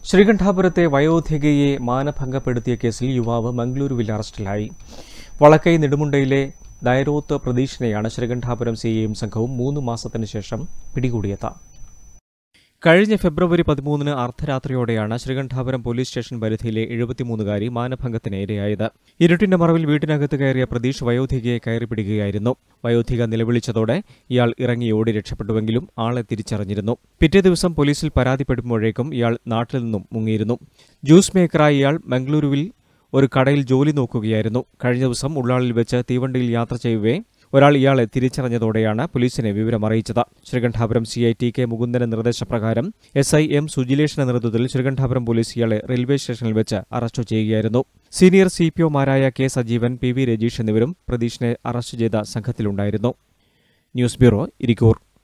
ശ്രീകണ്ഠാപുരത്തെ വയോധികയെ മാനഭംഗപ്പെടുത്തിയ കേസിൽ യുവാവ് മംഗളൂരുവിൽ അറസ്റ്റിലായി. വളക്കൈ നെടുമുണ്ടയിലെ ദൈരോത്ത് പ്രതീഷിനെയാണ് ശ്രീകണ്ഠാപുരം സിഐയും സംഘവും 3 മാസത്തിനു ശേഷം പിടികൂടിയത്. കഴിഞ്ഞ ഫെബ്രുവരി 13 അർദ്ധരാത്രിയോടെയാണ് ശ്രീകണ്ഠാപുരം പോലീസ് സ്റ്റേഷൻ പരിധിയിലെ 73കാരി മാനഭംഗത്തിന് ഇരയായത്. ഇരുട്ടിന്റെ മറവിൽ വീട്ടിനകത്ത് കയറിയ പ്രതീഷ് വയോധികയെ കയറിപ്പിടിക്കുകയായിരുന്നു. വയോധിക നിലവിളിച്ചതോടെ ഇയാൾ ഇറങ്ങി ഓടി രക്ഷപ്പെട്ടുവെങ്കിലും ആളെ തിരിച്ചറിഞ്ഞിരുന്നു. പിറ്റേ ദിവസം പോലീസിൽ പരാതിപ്പെടുമ്പോഴേക്കും ഇയാൾ നാട്ടിൽ നിന്നും മുങ്ങിയിരുന്നു. ജ്യൂസ് മേക്കറായ ഇയാൾ മംഗളൂരുവിൽ ഒരു കടയിൽ ജോലി നോക്കുകയായിരുന്നു. കഴിഞ്ഞ ദിവസം ഉള്ളാളിൽ വെച്ച് തീവണ്ടിയിൽ യാത്ര ചെയ്യവേ ഒരാൾ ഇയാളെ തിരിച്ചറിഞ്ഞതോടെയാണ് പോലീസിനെ വിവരമറിയിച്ചത്. Sreekandapuram CI T K. മുകുന്ദന്റെ നിർദ്ദേശപ്രകാരം SI M. സുജിലേഷിന്റെ നേതൃത്വത്തിൽ ശ്രീകണ്ഠാപുരം പോലീസ് ഇയാളെ റെയിൽവേ സ്റ്റേഷനിൽ വെച്ച് അറസ്റ്റ് ചെയ്യുകയായിരുന്നു. സീനിയർ CPOമാരായ K. സജീവൻ, PV രജീഷ് എന്നിവരും പ്രതീഷിനെ അറസ്റ്റ് ചെയ്ത സംഘത്തിലുണ്ടായിരുന്നു. News bureau, Irikkur.